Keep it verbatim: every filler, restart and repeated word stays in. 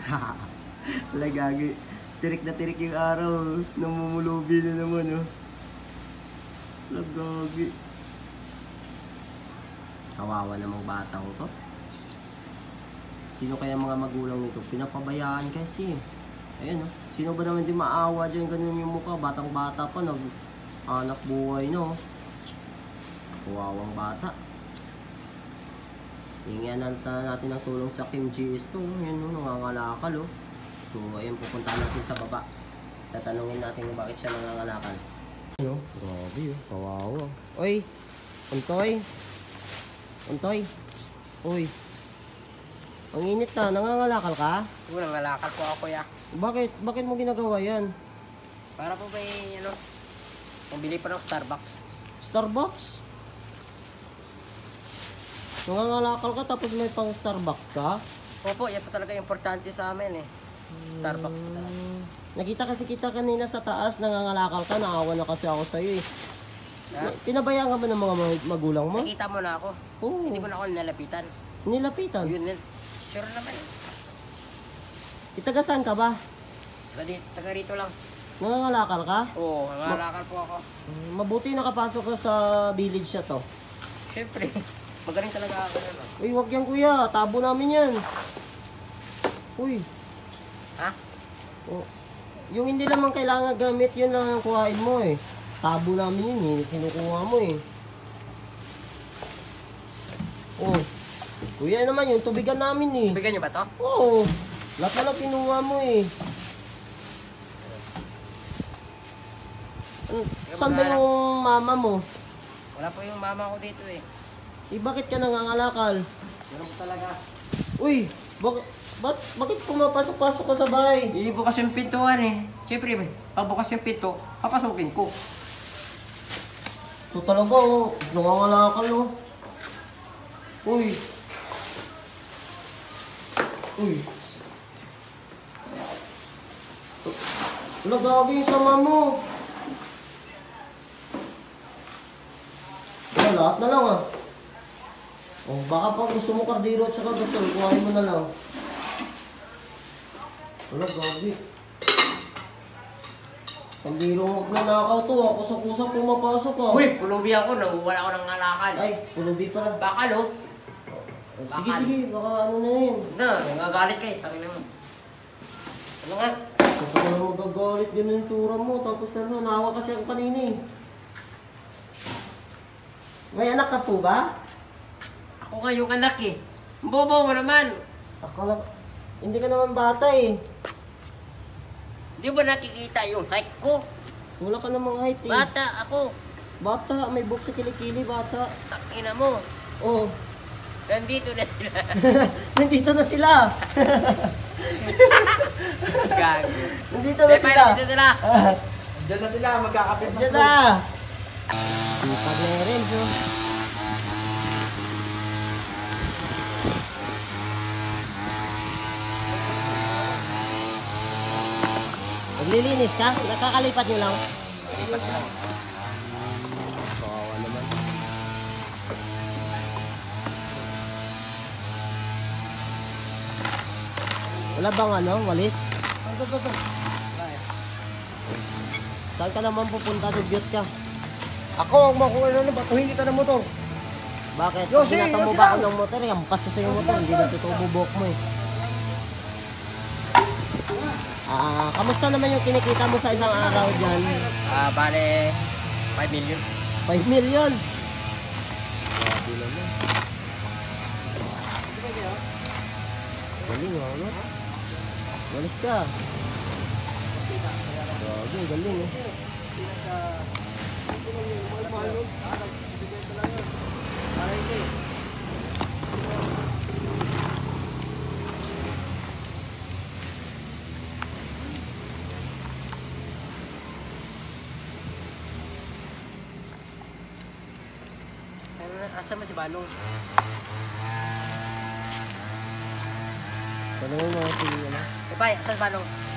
Lagagi. Tirik na tirik yung araw. Namumulubi na naman, oh. Lagagi. Kawawa namang batang to. Sino kaya mga magulang nito? Pinapabayaan kasi. Ayun, oh. Sino ba naman din maawa dyan? Ganun yung mukha. Batang bata pa. Nag-anak buhay, no? Kawawang bata. Hingian na natin ng tulong sa Kim G S to. Yan, no? Nangangalakal, oh. So, ayun, pupunta natin sa baba. Tatanungin natin kung bakit siya nangangalakal. Ano? Grabe, oh. Kawawa. Oy! Untoy! Untoy! Uy! Ang init na. Nangangalakal ka? Oo, nangalakal po ako, ya. Bakit? Bakit mo ginagawa yan? Para po ba yung, ano, pambili pa ng Starbucks. Starbucks? Nangangalakal ka tapos may pang Starbucks ka? Opo, yan po talaga importante sa amin, eh. Starbucks po talaga. Hmm. Nakita kasi kita kanina sa taas, nangangalakal ka. Naawa na kasi ako sa'yo, eh. Ha? Pinabayaan ka ba ng mga mag- magulang mo? Nakita mo na ako. Oo. Hindi mo na ako nilalapitan. Nilapitan? Yun din. Sure naman. Itagasan ka ba? Taga, di- taga rito lang. Nangangalakal ka? Oo, nangalakal po ako. Hmm, Mabuti nakapasok ka sa village na to. Siyempre, magaling talaga ako. Ano. Uy, wag yan kuya. Tabo namin yan. Uy. Ha? Oh. Yung hindi naman kailangan gamit, yun lang ang kuhain mo eh. Tabo namin yun eh. Kinukuha mo eh. Oh. Kuya naman yung tubigan namin eh. Bigyan niyo ba to? Oo. Lahat na lang kinuha mo eh. Ano, saan ba yung mama mo? Wala po yung mama ko dito, eh. Eh, bakit ka nangangalakal? Meron po talaga. Uy, bak bak bakit pumapasok-pasok ka sa bahay? Ibukas yung pintuan, eh. Siyempre, pagbukas yung pinto, papasukin ko. Ito talaga oh. Nangangalakal oh. Uy. Uy. Lagagi yung sama mo. Wala, lahat na lang ah. Oh, baka pang gusto mo kardiro at saka gasol, kuhain mo na lang. Wala, gagi. Kardiro mo magnanakaw to, ako sa kusap pumapasok ah. Uy, pulubi ako, nanguwala ako ng ngalakal. Ay, pulubi pala. Bakal, oh. Sige, sige, baka ano na yun. Na, nagagalit ka, eh. Tangin naman. Ano nga? Kapag ka naman magagalit, ganun yung tsura mo. Tapos ano, nahawa kasi ako kanina eh. May anak ka po ba? Ako nga yung anak, eh. Ang bobo mo naman. Akala, hindi ka naman bata eh. Di ba nakikita yung height ko? Wala ka namang height eh. Bata ako. Bata, may buhok sa kilikili, bata. Takina mo. Oh, Nandito na sila. nandito na sila. Gago. Nandito na Eh, sila. paano dito sila? Diyan na sila, magkakapit na. Diyan na. Sipag na yung Renzo. Naglilinis ka? Nakakalipat nyo lang? Lipat lang. Kawawa naman. Wala bang ano, walis? Ito, ito, ito. Saan ka naman pupunta? Dugyot ka. Ako, ang makuha na na, batuhin kita ng motor. Bakit? Pag Yosi, binata mo Yosi ba ako lang. ng motor, hampas ka sa yung motor, hindi na totoo bubok mo eh. Ah, kamusta naman yung kinikita mo sa isang araw dyan? Ah, bale, five million. five million. Grabe naman. Galing ano? Walis ka. Grabe, galing eh. Asan ba si Balong? Tanungin mo si ano? Eh, Pai, asan si Balong?